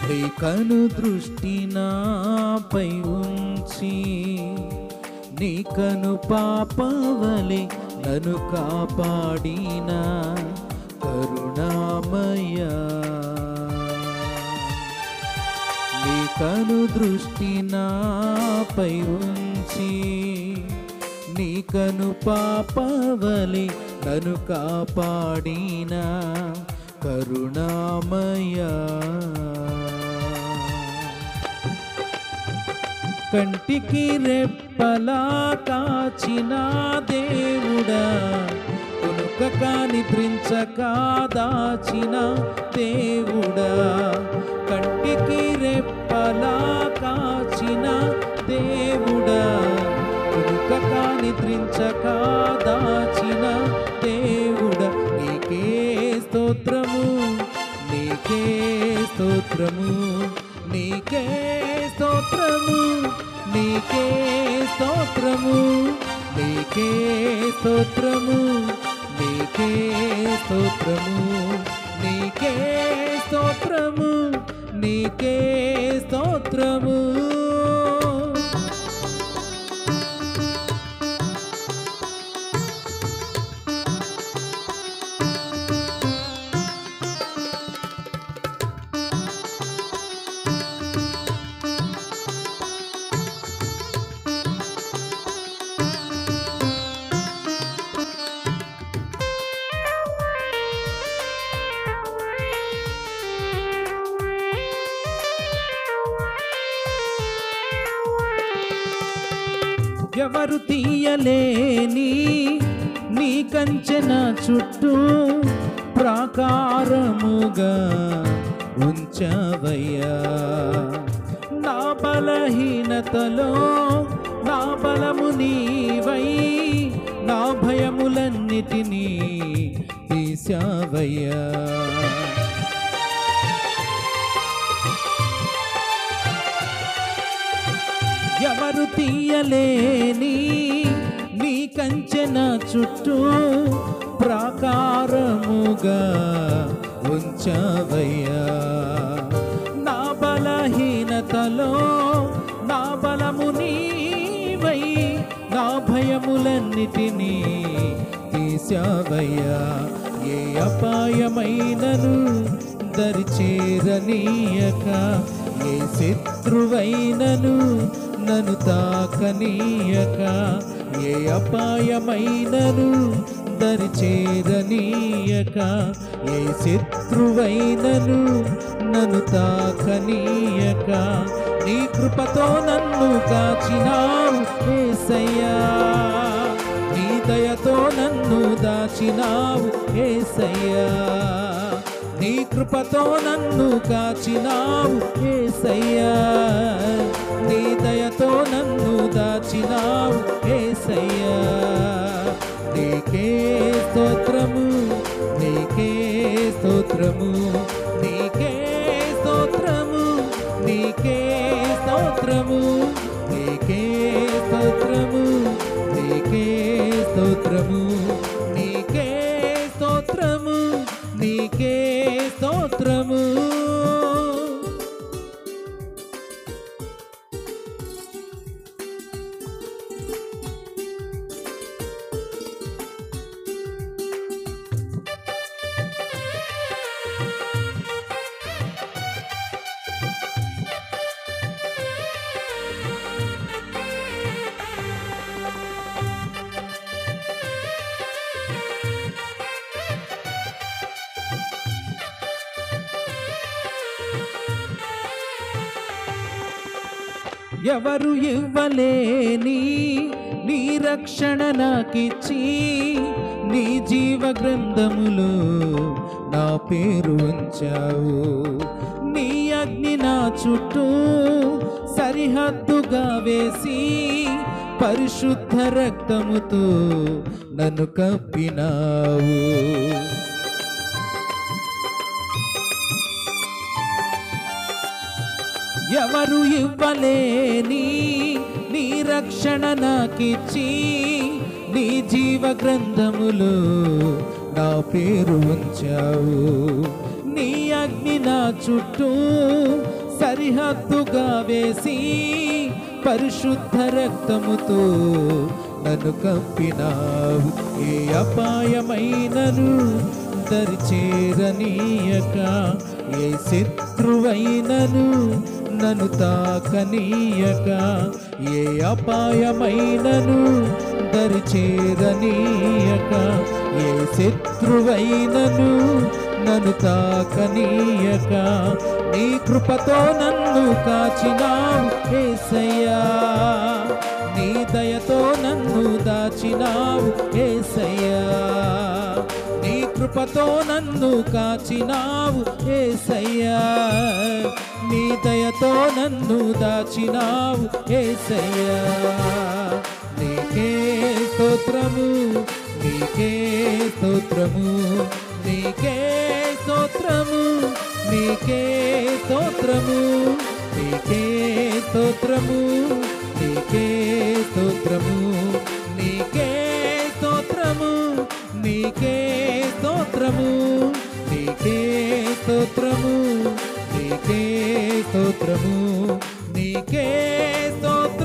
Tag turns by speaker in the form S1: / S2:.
S1: నీ కను దృష్టి నాపై ఉంచి నీ కను పాపవలె నన్ను కాపాడిన కరుణామయ్యా. నీ కను దృష్టి నాపై ఉంచి నీ కను పాపవలె నన్ను కాపాడిన కరుణామయ్యా. కంటికి రెప్పలా కాచిన దేవుడా, కొనుకక నిద్రించక దాచిన దేవుడా, కంటికి రెప్పలా కాచిన దేవుడా, కొనుకక నిద్రించక దాచిన దేవుడా, నీకే స్తోత్రము, నీకే స్తోత్రము, నీకే స్తోత్రము, నీకే స్తోత్రము, నీకే స్తోత్రము, నీకే స్తోత్రము, నీకే స్తోత్రము, నీకే స్తోత్రము. ఎవరు తీయలేని నీ కంచెన చుట్టూ ప్రాకారముగా ఉంచవయ్యా. నా బలహీనతలో నా బలము నీవై నా భయములన్నిటినీ తీసావయ్యా. ఎవరు తీయలేని నీ కంచెన చుట్టూ ప్రాకారముగా ఉంచవయ్యా. నా బలహీనతలో నా బలము నీవై నా భయములన్నిటినీ తీసావయ్యా. ఏ అపాయమైనను దరిచేరనీయక, ఏ శత్రువైనను నన్ను తాకనీయక, ఏ అపాయమైనను దరిచేరనీయక, ఏ శత్రువైనను నన్ను తాకనీయక, నీ కృపతో నన్ను కాచినావు యేసయ్యా, నీ దయతో నన్ను దాచినావు యేసయ్యా, నీ కృపతో నన్ను కాచినావు యేసయ్యా, నీ దయతో నన్ను దాచినావు యేసయ్యా. నీకే స్తోత్రము, నీకే స్తోత్రము, నీకే స్తోత్రము, నీకే స్తోత్రము, నీకే స్తోత్రము, నీకే స్తోత్రము, నీకే స్తోత్రము, నీకే స్తోత్రము. ఎవరు ఇవ్వలేని నీ రక్షణ నాకిచ్చి నీ జీవ గ్రంథములో నా పేరు ఉంచావు. నీ అగ్ని నా చుట్టూ సరిహద్దుగా వేసి పరిశుద్ధ రక్తముతో నన్ను కప్పినావు. ఎవరు ఇవ్వలేని నీ రక్షణ నాకిచ్చి నీ జీవ గ్రంథములో నా పేరు ఉంచావు. నీ అగ్ని నా చుట్టూ సరిహద్దుగా వేసి పరిశుద్ధ రక్తముతో నన్ను కప్పినావు. ఏ అపాయమైనను దరిచేరనీయక, ఏ శత్రువైనను నన్ను తాకనీయక, ఏ అపాయమైనను దరిచేరనీయక, ఏ శత్రువైనను నన్ను తాకనీయక, నీ కృపతో నన్ను కాచినావు యేసయ్యా, నీ దయతో నన్ను దాచినావు యేసయ్యా, నీ కృపతో నన్ను కాచినావు యేసయ్యా, నీ దయతో నన్ను దాచినావు యేసయ్యా. నీకే స్తోత్రము, నీకే స్తోత్రము, నీకే స్తోత్రము, నీకే స్తోత్రము, నీకే స్తోత్రము, నీకే స్తోత్రము, నీకే స్తోత్రము, నీకే స్తోత్రము, నీకే స్తోత్రము, నీకే స్తోత్రము, నీకే స్తోత్రము.